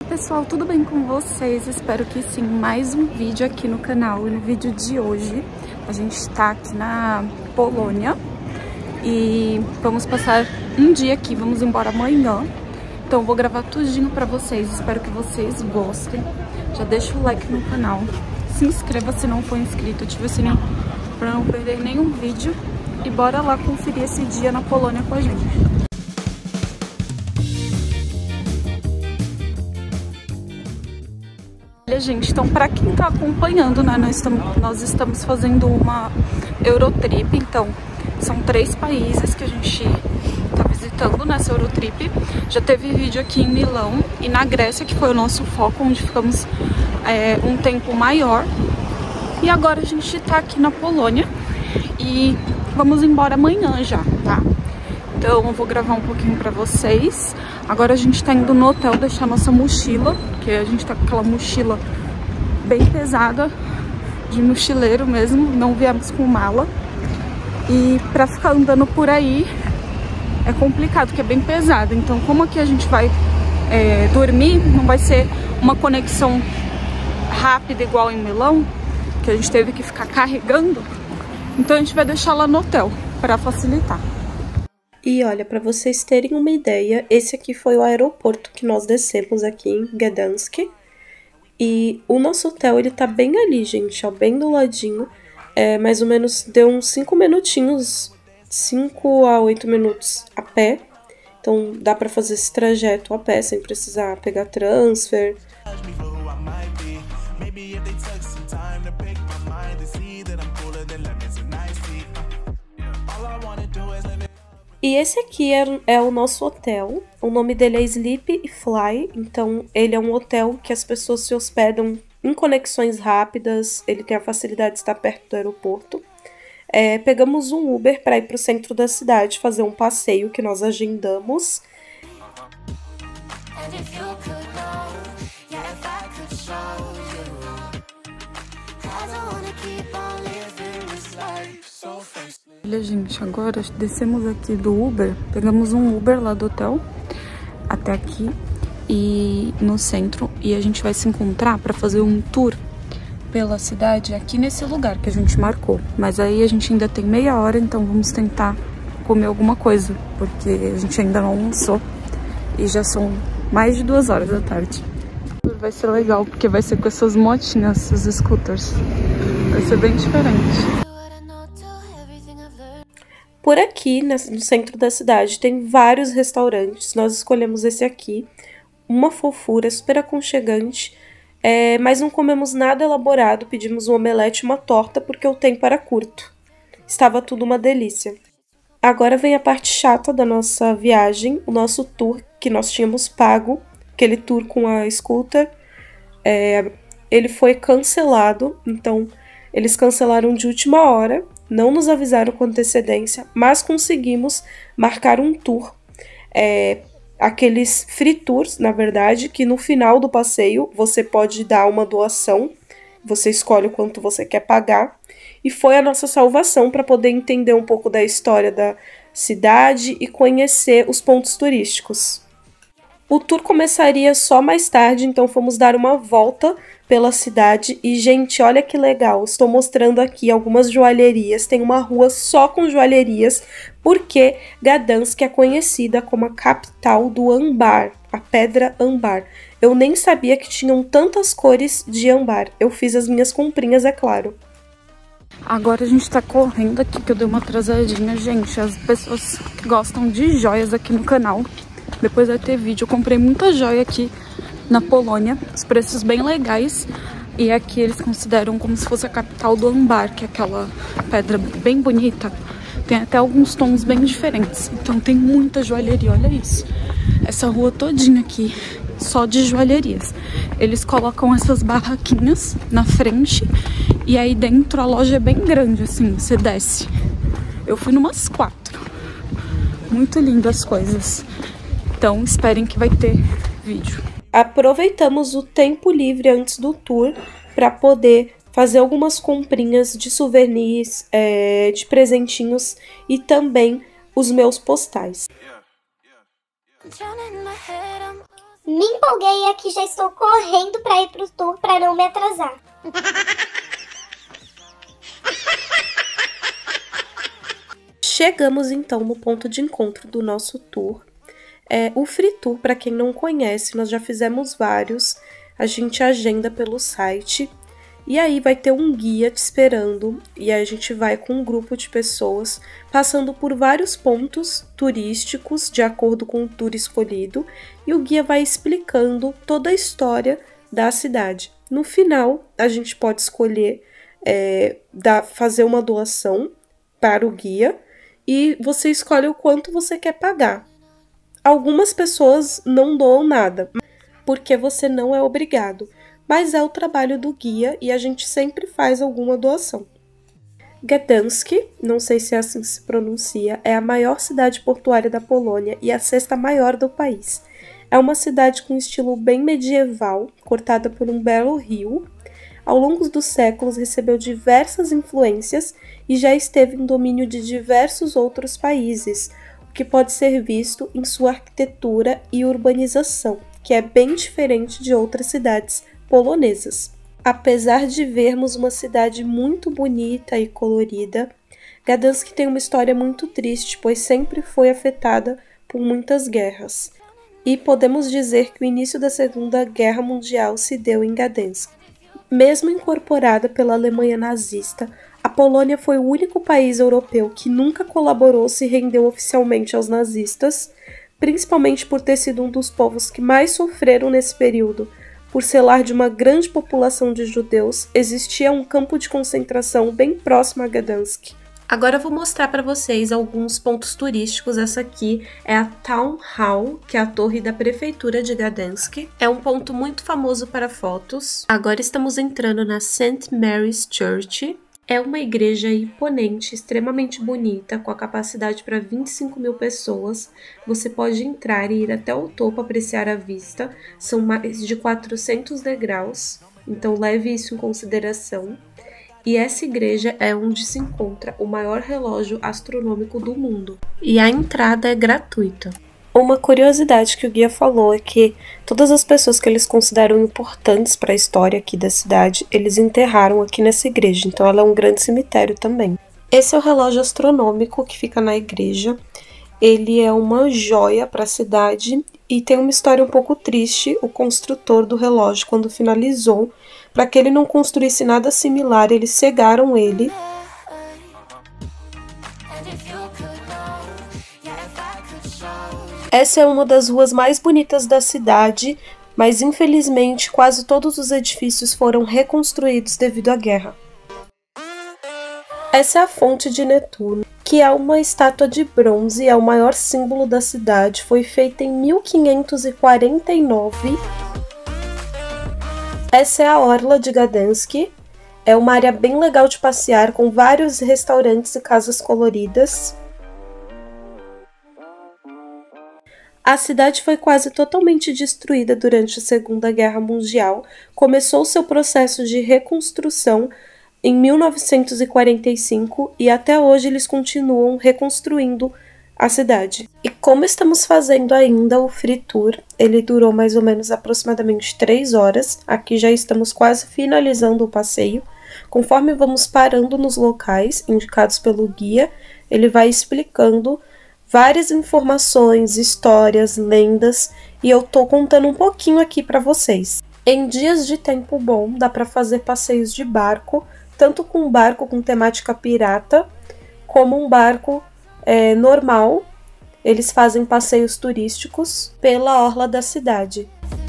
Pessoal, tudo bem com vocês? Espero que sim. Mais um vídeo aqui no canal. E no vídeo de hoje a gente está aqui na Polônia e vamos passar um dia aqui, vamos embora amanhã. Então eu vou gravar tudinho pra vocês, espero que vocês gostem. Já deixa o like no canal, se inscreva se não for inscrito, ativa o sininho pra não perder nenhum vídeo. E bora lá conferir esse dia na Polônia com a gente. Olha, gente, então pra quem tá acompanhando, né, nós estamos fazendo uma Eurotrip, então são 3 países que a gente tá visitando nessa Eurotrip. Já teve vídeo aqui em Milão e na Grécia, que foi o nosso foco, onde ficamos um tempo maior. E agora a gente tá aqui na Polônia e vamos embora amanhã já, tá? Então eu vou gravar um pouquinho pra vocês. Agora a gente tá indo no hotel deixar nossa mochila, porque a gente tá com aquela mochila bem pesada, de mochileiro mesmo, não viemos com mala. E pra ficar andando por aí é complicado, porque é bem pesado. Então como aqui a gente vai dormir, não vai ser uma conexão rápida igual em Milão, que a gente teve que ficar carregando. Então a gente vai deixar lá no hotel, pra facilitar. E olha, para vocês terem uma ideia, esse aqui foi o aeroporto que nós descemos aqui em Gdańsk. E o nosso hotel, ele tá bem ali, gente, ó, bem do ladinho. Mais ou menos deu uns 5 minutinhos, 5 a 8 minutos a pé. Então dá para fazer esse trajeto a pé, sem precisar pegar transfer. E esse aqui é o nosso hotel, o nome dele é Sleep Fly, então ele é um hotel que as pessoas se hospedam em conexões rápidas, ele tem a facilidade de estar perto do aeroporto. Pegamos um Uber para ir para o centro da cidade, fazer um passeio que nós agendamos. Olha, gente, agora descemos aqui do Uber, pegamos um Uber lá do hotel até aqui e no centro, e a gente vai se encontrar para fazer um tour pela cidade aqui nesse lugar que a gente marcou. Mas aí a gente ainda tem meia hora, então vamos tentar comer alguma coisa, porque a gente ainda não almoçou e já são mais de 2 horas da tarde. Vai ser legal, porque vai ser com essas motinhas, os scooters. Vai ser bem diferente. Por aqui, no centro da cidade, tem vários restaurantes. Nós escolhemos esse aqui. Uma fofura, super aconchegante. Mas não comemos nada elaborado. Pedimos um omelete e uma torta, porque o tempo era curto. Estava tudo uma delícia. Agora vem a parte chata da nossa viagem. O nosso tour, que nós tínhamos pago. Aquele tour com a scooter. Ele foi cancelado. Então, eles cancelaram de última hora. Não nos avisaram com antecedência, mas conseguimos marcar um tour. Aqueles free tours, na verdade, que no final do passeio você pode dar uma doação. Você escolhe o quanto você quer pagar. E foi a nossa salvação para poder entender um pouco da história da cidade e conhecer os pontos turísticos. O tour começaria só mais tarde, então fomos dar uma volta pela cidade e, gente, olha que legal, estou mostrando aqui algumas joalherias, tem uma rua só com joalherias, porque Gdańsk é conhecida como a capital do âmbar, a pedra âmbar. Eu nem sabia que tinham tantas cores de âmbar, eu fiz as minhas comprinhas, é claro. Agora a gente tá correndo aqui, que eu dei uma atrasadinha, gente, as pessoas que gostam de joias aqui no canal. Depois vai ter vídeo, eu comprei muita joia aqui na Polônia, os preços bem legais. E aqui eles consideram como se fosse a capital do âmbar, que é aquela pedra bem bonita. Tem até alguns tons bem diferentes, então tem muita joalheria, olha isso. Essa rua todinha aqui, só de joalherias. Eles colocam essas barraquinhas na frente e aí dentro a loja é bem grande, assim, você desce. Eu fui numas 4. Muito lindas as coisas. Então, esperem que vai ter vídeo. Aproveitamos o tempo livre antes do tour para poder fazer algumas comprinhas de souvenirs, de presentinhos e também os meus postais. Me empolguei aqui, já estou correndo para ir pro tour para não me atrasar. Chegamos então no ponto de encontro do nosso tour. O Free Tour, para quem não conhece, nós já fizemos vários. A gente agenda pelo site. E aí vai ter um guia te esperando. E aí a gente vai com um grupo de pessoas passando por vários pontos turísticos de acordo com o tour escolhido. E o guia vai explicando toda a história da cidade. No final, a gente pode escolher fazer uma doação para o guia. E você escolhe o quanto você quer pagar. Algumas pessoas não doam nada, porque você não é obrigado. Mas é o trabalho do guia e a gente sempre faz alguma doação. Gdańsk, não sei se é assim que se pronuncia, é a maior cidade portuária da Polônia e a sexta maior do país. É uma cidade com estilo bem medieval, cortada por um belo rio. Ao longo dos séculos recebeu diversas influências e já esteve em domínio de diversos outros países, o que pode ser visto em sua arquitetura e urbanização, que é bem diferente de outras cidades polonesas. Apesar de vermos uma cidade muito bonita e colorida, Gdańsk tem uma história muito triste, pois sempre foi afetada por muitas guerras. E podemos dizer que o início da Segunda Guerra Mundial se deu em Gdańsk. Mesmo incorporada pela Alemanha nazista, a Polônia foi o único país europeu que nunca colaborou ou se rendeu oficialmente aos nazistas, principalmente por ter sido um dos povos que mais sofreram nesse período. Por ser lar de uma grande população de judeus, existia um campo de concentração bem próximo a Gdańsk. Agora eu vou mostrar para vocês alguns pontos turísticos. Essa aqui é a Town Hall, que é a torre da prefeitura de Gdańsk. É um ponto muito famoso para fotos. Agora estamos entrando na St. Mary's Church. É uma igreja imponente, extremamente bonita, com a capacidade para 25 mil pessoas. Você pode entrar e ir até o topo apreciar a vista. São mais de 400 degraus, então leve isso em consideração. E essa igreja é onde se encontra o maior relógio astronômico do mundo. E a entrada é gratuita. Uma curiosidade que o guia falou é que todas as pessoas que eles consideram importantes para a história aqui da cidade, eles enterraram aqui nessa igreja, então ela é um grande cemitério também. Esse é o relógio astronômico que fica na igreja. Ele é uma joia para a cidade e tem uma história um pouco triste. O construtor do relógio, quando finalizou, para que ele não construísse nada similar, eles cegaram ele. Essa é uma das ruas mais bonitas da cidade, mas infelizmente quase todos os edifícios foram reconstruídos devido à guerra. Essa é a fonte de Netuno, que é uma estátua de bronze, é o maior símbolo da cidade, foi feita em 1549. Essa é a orla de Gdańsk, é uma área bem legal de passear, com vários restaurantes e casas coloridas. A cidade foi quase totalmente destruída durante a Segunda Guerra Mundial. Começou seu processo de reconstrução em 1945 e até hoje eles continuam reconstruindo a cidade. E como estamos fazendo ainda o Free Tour, ele durou mais ou menos aproximadamente 3 horas. Aqui já estamos quase finalizando o passeio. Conforme vamos parando nos locais indicados pelo guia, ele vai explicando várias informações, histórias, lendas, e eu tô contando um pouquinho aqui para vocês. Em dias de tempo bom, dá para fazer passeios de barco, tanto com um barco com temática pirata, como um barco normal. Eles fazem passeios turísticos pela orla da cidade.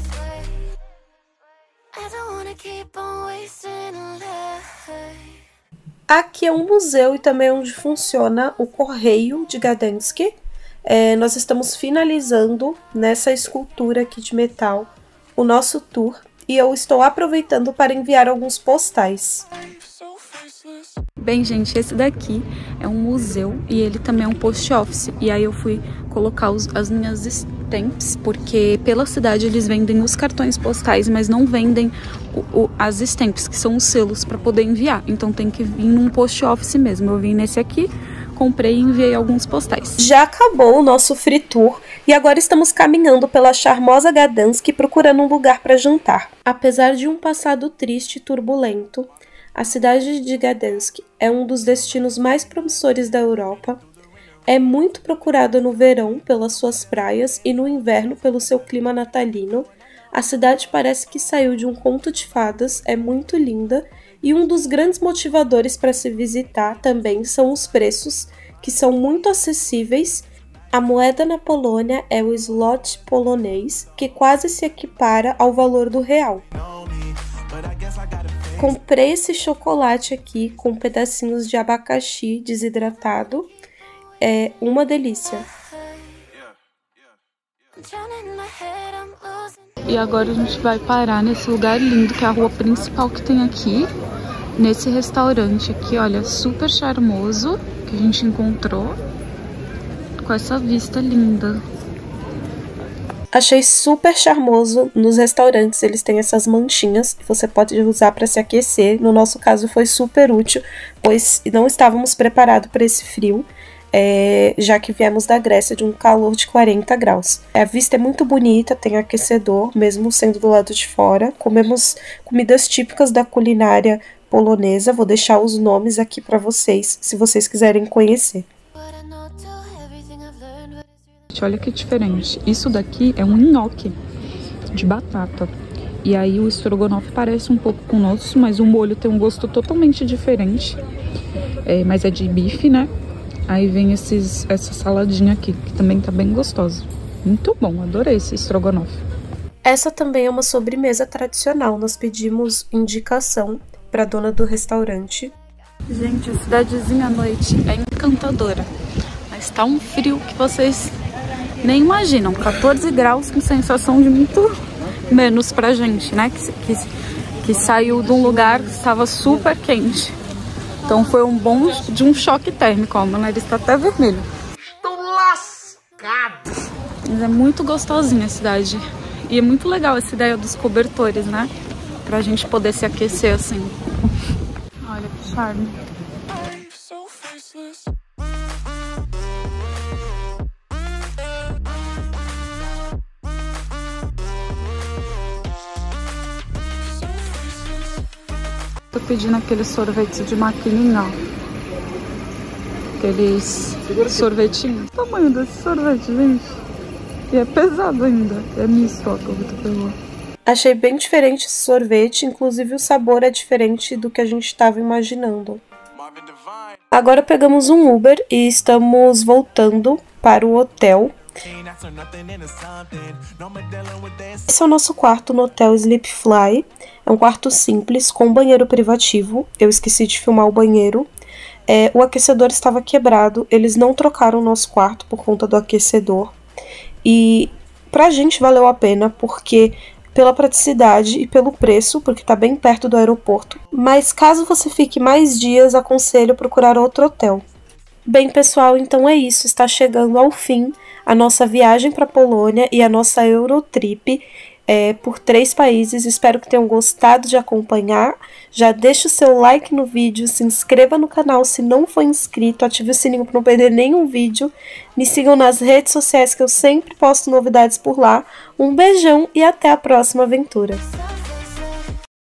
Aqui é um museu e também onde funciona o Correio de Gdańsk. Nós estamos finalizando nessa escultura aqui de metal o nosso tour e eu estou aproveitando para enviar alguns postais. Bem, gente, esse daqui é um museu e ele também é um post office. E aí eu fui colocar as minhas stamps, porque pela cidade eles vendem os cartões postais, mas não vendem as stamps, que são os selos para poder enviar. Então tem que vir num post office mesmo. Eu vim nesse aqui, comprei e enviei alguns postais. Já acabou o nosso free tour e agora estamos caminhando pela charmosa Gdansk procurando um lugar para jantar. Apesar de um passado triste e turbulento, a cidade de Gdansk é um dos destinos mais promissores da Europa. É muito procurada no verão pelas suas praias e no inverno pelo seu clima natalino. A cidade parece que saiu de um conto de fadas, é muito linda e um dos grandes motivadores para se visitar também são os preços, que são muito acessíveis. A moeda na Polônia é o zloty polonês, que quase se equipara ao valor do real. Comprei esse chocolate aqui com pedacinhos de abacaxi desidratado. É uma delícia. E agora a gente vai parar nesse lugar lindo, que é a rua principal que tem aqui. Nesse restaurante aqui, olha, super charmoso, que a gente encontrou. Com essa vista linda. Achei super charmoso. Nos restaurantes eles têm essas manchinhas que você pode usar para se aquecer. No nosso caso foi super útil, pois não estávamos preparados para esse frio. Já que viemos da Grécia de um calor de 40 graus. A vista é muito bonita, tem aquecedor, mesmo sendo do lado de fora. Comemos comidas típicas da culinária polonesa, vou deixar os nomes aqui para vocês, se vocês quiserem conhecer. Olha que diferente, isso daqui é um nhoque de batata. E aí o estrogonofe parece um pouco com o nosso, mas o molho tem um gosto totalmente diferente. Mas é de bife, né? Aí vem essa saladinha aqui, que também tá bem gostosa. Muito bom, adorei esse estrogonofe. Essa também é uma sobremesa tradicional. Nós pedimos indicação pra dona do restaurante. Gente, a cidadezinha à noite é encantadora. Mas tá um frio que vocês nem imaginam. 14 graus com sensação de muito menos pra gente, né? Que saiu de um lugar que estava super quente. Então foi um bom de um choque térmico, ó, meu nariz tá até vermelho. Estou lascado! Mas é muito gostosinha a cidade. E é muito legal essa ideia dos cobertores, né? Pra gente poder se aquecer assim. Olha que charme. Tô pedindo aqueles sorvetes de maquininha, ó. Aqueles sorvetinhos. O tamanho desse sorvete, gente. E é pesado ainda. É misto, ó, que eu pegou. Achei bem diferente esse sorvete, inclusive o sabor é diferente do que a gente estava imaginando. Agora pegamos um Uber e estamos voltando para o hotel. Esse é o nosso quarto no hotel Sleepfly. É um quarto simples, com banheiro privativo. Eu esqueci de filmar o banheiro. O aquecedor estava quebrado. Eles não trocaram o nosso quarto por conta do aquecedor. E pra gente valeu a pena, porque pela praticidade e pelo preço, porque tá bem perto do aeroporto. Mas caso você fique mais dias, aconselho procurar outro hotel. Bem, pessoal, então é isso. Está chegando ao fim a nossa viagem para a Polônia e a nossa Eurotrip por 3 países. Espero que tenham gostado de acompanhar. Já deixa o seu like no vídeo, se inscreva no canal se não for inscrito, ative o sininho para não perder nenhum vídeo. Me sigam nas redes sociais que eu sempre posto novidades por lá. Um beijão e até a próxima aventura!